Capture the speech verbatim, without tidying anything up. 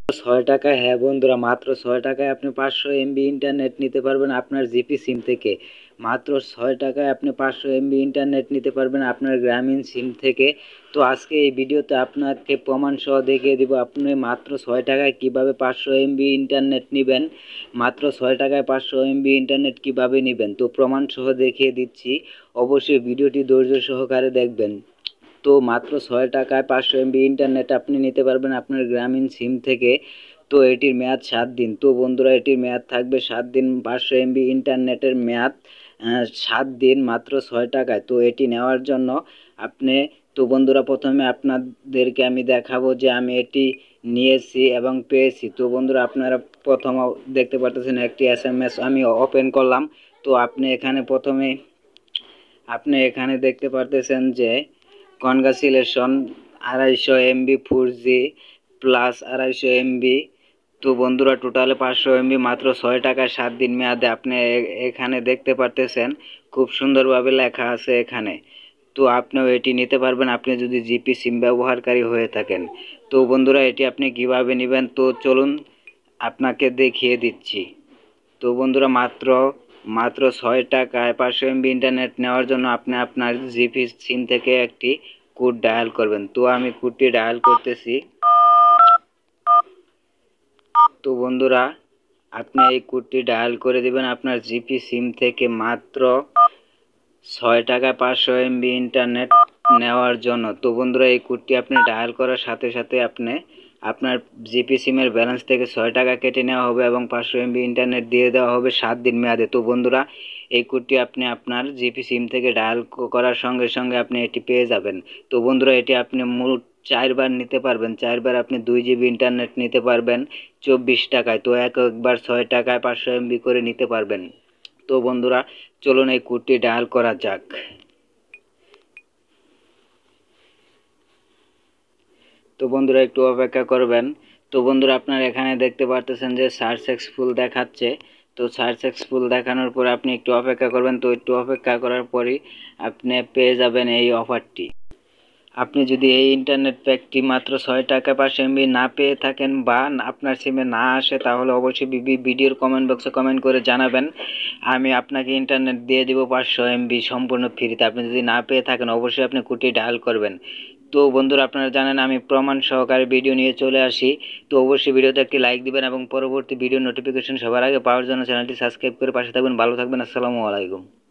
ছয় টাকায়, হ্যাঁ বন্ধুরা, মাত্র ছয় টাকায় আপনি পাঁচশো এমবি ইন্টারনেট নিতে পারবেন আপনার জিপি সিম থেকে। মাত্র ছয় টাকায় আপনি পাঁচশো এমবি ইন্টারনেট নিতে পারবেন আপনার গ্রামীণ সিম থেকে। তো আজকে এই ভিডিওতে আপনাকে প্রমাণ সহ দেখিয়ে দিব আপনি মাত্র ছয় টাকায় কিভাবে পাঁচশো এমবি ইন্টারনেট নেবেন। মাত্র ছয় টাকায় পাঁচশো এমবি ইন্টারনেট কিভাবে নেবেন তো প্রমাণ সহ দেখিয়ে দিচ্ছি। অবশ্যই ভিডিওটি ধৈর্য সহকারে দেখবেন। তো মাত্র ছয় টাকায় পাঁচশো এমবি ইন্টারনেট আপনি নিতে পারবেন আপনার গ্রামীণ সিম থেকে। তো এটির মেয়াদ সাত দিন। তো বন্ধুরা, এটির মেয়াদ থাকবে সাত দিন। পাঁচশো এমবি ইন্টারনেটের মেয়াদ সাত দিন, মাত্র ছয় টাকায়। তো এটি নেওয়ার জন্য আপনি, তো বন্ধুরা, প্রথমে আপনাদেরকে আমি দেখাবো যে আমি এটি নিয়েছি এবং পেয়েছি। তো বন্ধুরা, আপনারা প্রথম দেখতে পাচ্ছেন একটি এস এম এস আমি ওপেন করলাম। তো আপনি এখানে প্রথমে আপনি এখানে দেখতে পারতেছেন যে কনগ্রাচুলেশন আড়াইশো এমবি ফোর জি প্লাস আড়াইশো এমবি। তো বন্ধুরা, টোটালে পাঁচশো এমবি মাত্র ছয় টাকায় সাত দিন মেয়াদে আপনি এখানে দেখতে পারতেছেন। খুব সুন্দরভাবে লেখা আছে এখানে। তো আপনিও এটি নিতে পারবেন আপনি যদি জিপি সিম ব্যবহারকারী হয়ে থাকেন। তো বন্ধুরা, এটি আপনি কিভাবে নেবেন তো চলুন আপনাকে দেখিয়ে দিচ্ছি। তো বন্ধুরা, মাত্র মাত্র ছয় টাকায় পাঁচশো এমবি ইন্টারনেট নেওয়ার জন্য আপনি আপনার জিপি সিম থেকে একটি কোড ডায়াল করবেন। তো আমি কোডটি ডায়াল করতেছি। তো বন্ধুরা, আপনি এই কোডটি ডায়াল করে দিবেন আপনার জিপি সিম থেকে মাত্র ছয় টাকায় পাঁচশো এমবি ইন্টারনেট নেওয়ার জন্য। তো বন্ধুরা, এই কোডটি আপনি ডায়াল করার সাথে সাথে আপনি আপনার জিপি সিমের ব্যালেন্স থেকে ছয় টাকা কেটে নেওয়া হবে এবং পাঁচশো এমবি ইন্টারনেট দিয়ে দেওয়া হবে সাত দিন মেয়াদে। তো বন্ধুরা, এই কোডটি আপনি আপনার জিপি সিম থেকে ডায়াল করার সঙ্গে সঙ্গে আপনি এটি পেয়ে যাবেন। তো বন্ধুরা, এটি আপনি মোট চারবার নিতে পারবেন। চারবার আপনি দুই জিবি ইন্টারনেট নিতে পারবেন চব্বিশ টাকায়। তো এক একবার ছয় টাকায় পাঁচশো এমবি করে নিতে পারবেন। তো বন্ধুরা, চলুন এই কোডটি ডায়াল করা যাক। তো বন্ধুরা, একটু অপেক্ষা করবেন। তো বন্ধুরা, আপনারা এখানে দেখতে পারতেছেন যে সার্চ সাকসেসফুল দেখাচ্ছে। তো সার্চ সাকসেসফুল দেখানোর পর আপনি একটু অপেক্ষা করবেন। তো একটু অপেক্ষা করার পরই আপনি পেয়ে যাবেন এই অফারটি। আপনি যদি এই ইন্টারনেট প্যাকটি মাত্র ছয় টাকা পাঁচশো এমবি না পেয়ে থাকেন বা আপনার সিমে না আসে, তাহলে অবশ্যই ভিডিওর কমেন্ট বক্সে কমেন্ট করে জানাবেন। আমি আপনাকে ইন্টারনেট দিয়ে দিব পাঁচশো এমবি সম্পূর্ণ ফ্রিতে। আপনি যদি না পেয়ে থাকেন অবশ্যই আপনি কোডটি ডায়াল করবেন। তো বন্ধুরা, আপনারা জানেন আমি প্রমাণ সহকারে ভিডিও নিয়ে চলে আসি। তো অবশ্যই ভিডিওতে একটি লাইক দিবেন এবং পরবর্তী ভিডিও নোটিফিকেশন সবার আগে পাওয়ার জন্য চ্যানেলটি সাবস্ক্রাইব করে পাশে থাকবেন। ভালো থাকবেন। আসসালামু আলাইকুম।